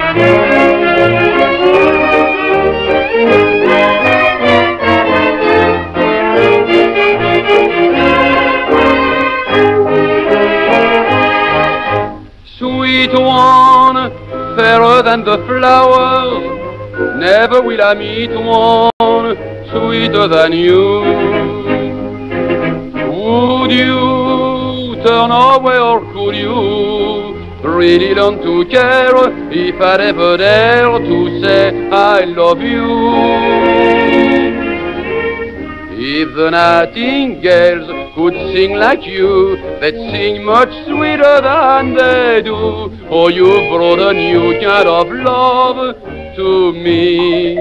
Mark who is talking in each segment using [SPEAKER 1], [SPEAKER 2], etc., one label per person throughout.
[SPEAKER 1] Sweet one, fairer than the flowers, never will I meet one sweeter than you. Would you turn away, or could you really learn to care if I'd ever dare to say I love you? If the nightingales could sing like you, they'd sing much sweeter than they do. Oh, you brought a new kind of love to me.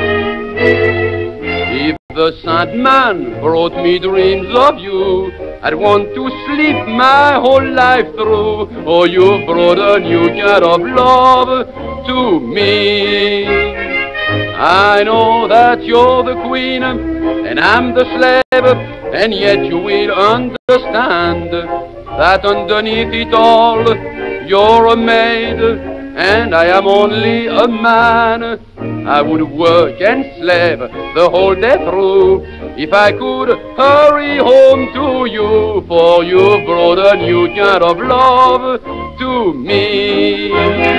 [SPEAKER 1] If the Sandman brought me dreams of you, I'd want to sleep my whole life through. Oh, you brought a new kind of love to me. I know that you're the queen and I'm the slave, and yet you will understand that underneath it all you're a maid and I am only a man. I would work and slave the whole day through if I could hurry home to you, for you brought a new kind of love to me.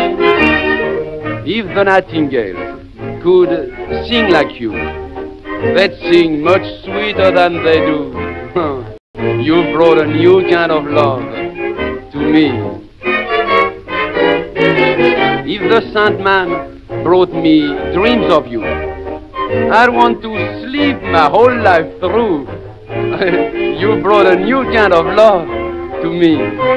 [SPEAKER 1] If the nightingales could sing like you, they'd sing much sweeter than they do. You brought a new kind of love to me. If the Sandman brought me dreams of you, I'd want to sleep my whole life through. You brought a new kind of love to me.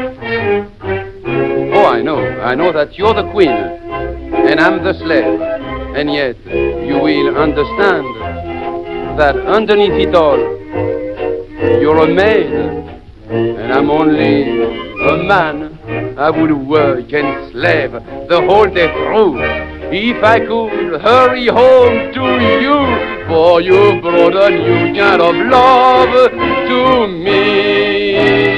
[SPEAKER 1] Oh, I know that you're the queen and I'm the slave, and yet you will understand that underneath it all you're a maid and I'm only a man. I would work and slave the whole day through if I could hurry home to you, for you brought a new kind of love to me.